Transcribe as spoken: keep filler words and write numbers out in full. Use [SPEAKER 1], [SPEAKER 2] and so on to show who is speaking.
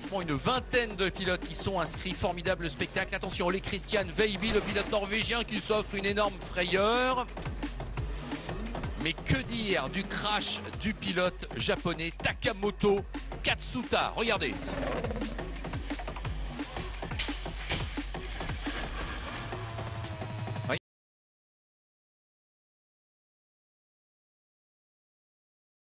[SPEAKER 1] pratiquement une vingtaine de pilotes qui sont inscrits. Formidable spectacle. Attention, Ole Christian Veiby, le pilote norvégien qui s'offre une énorme frayeur. Mais que dire du crash du pilote japonais Takamoto Katsuta? Regardez.